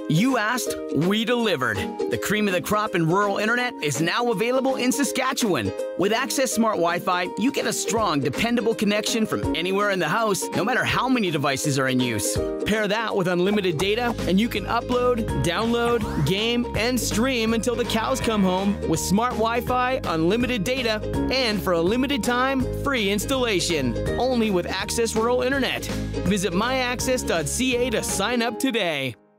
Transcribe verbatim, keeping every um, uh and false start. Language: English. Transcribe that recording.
You asked, we delivered. The cream of the crop in rural internet is now available in Saskatchewan. With Access Smart Wi-Fi, you get a strong, dependable connection from anywhere in the house, no matter how many devices are in use. Pair that with unlimited data, and you can upload, download, game, and stream until the cows come home with smart Wi-Fi, unlimited data, and for a limited time, free installation. Only with Access Rural Internet. Visit my access dot c a to sign up today.